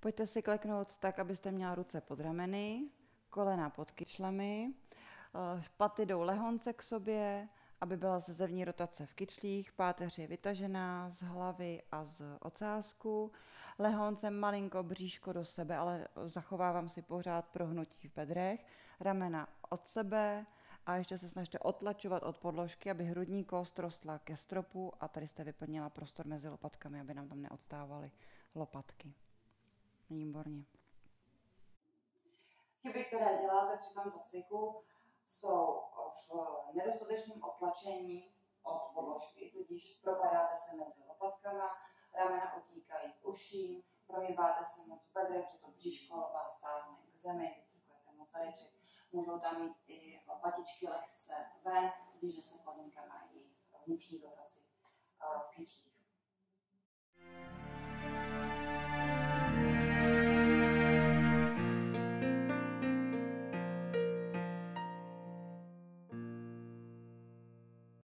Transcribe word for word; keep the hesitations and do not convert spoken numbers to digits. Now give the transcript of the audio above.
Pojďte si kleknout tak, abyste měla ruce pod rameny, kolena pod kyčlemi, paty jdou lehonce k sobě, aby byla zevní rotace v kyčlích, páteř je vytažená z hlavy a z ocásku, lehonce malinko bříško do sebe, ale zachovávám si pořád prohnutí v bedrech, ramena od sebe a ještě se snažte otlačovat od podložky, aby hrudní kost rostla ke stropu a tady jste vyplnila prostor mezi lopatkami, aby nám tam neodstávaly lopatky. Výborně. Chyby, které děláte při tomto cviku, jsou v nedostatečném otlačení od podložky, tudíž propadáte se mezi lopatkama, ramena utíkají k uším, prohybáte se moc bedry, přitom bříško vás táhne k zemi, vystrkujete moc zadeček, můžou tam mít i patičky lehce ven, tudíž se kolínka mají vnitřní rotaci v kyčlích.